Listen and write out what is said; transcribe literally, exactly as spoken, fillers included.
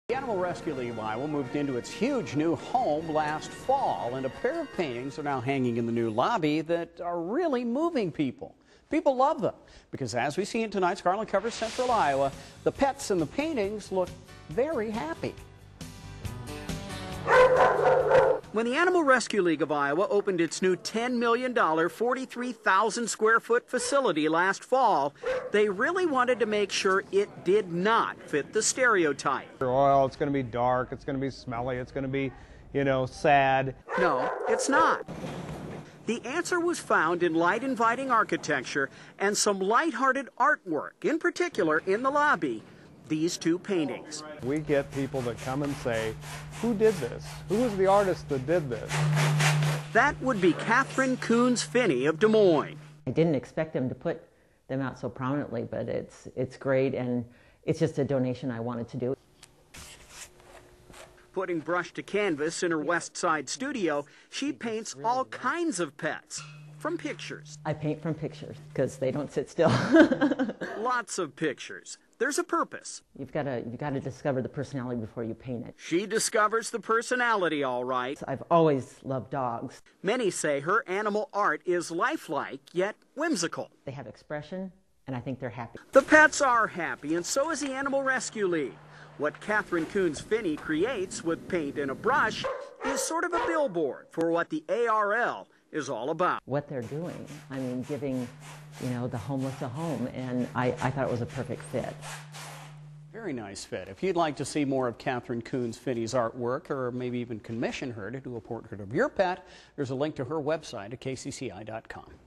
The Animal Rescue League of Iowa moved into its huge new home last fall, and a pair of paintings are now hanging in the new lobby that are really moving people. People love them because, as we see in tonight's Garland Covers Central Iowa, the pets in the paintings look very happy. When the Animal Rescue League of Iowa opened its new ten million dollar, forty-three thousand square foot facility last fall, they really wanted to make sure it did not fit the stereotype. Oil, it's going to be dark, it's going to be smelly, it's going to be, you know, sad. No, it's not. The answer was found in light-inviting architecture and some light-hearted artwork, in particular in the lobby. These two paintings. We get people that come and say, who did this? Who was the artist that did this? That would be Catherine Coons Finney of Des Moines. I didn't expect them to put them out so prominently, but it's, it's great, and it's just a donation I wanted to do. Putting brush to canvas in her West Side studio, she paints all kinds of pets from pictures. I paint from pictures because they don't sit still. Lots of pictures. There's a purpose. You've got to you've got to discover the personality before you paint it. She discovers the personality, all right. I've always loved dogs. Many say her animal art is lifelike, yet whimsical. They have expression, and I think they're happy. The pets are happy, and so is the Animal Rescue League. What Catherine Coons Finney creates with paint and a brush is sort of a billboard for what the A R L is all about. What they're doing, I mean, giving, you know, the homeless a home, and I, I thought it was a perfect fit. Very nice fit. If you'd like to see more of Catherine Coons Finney's artwork, or maybe even commission her to do a portrait of your pet, there's a link to her website at K C C I dot com.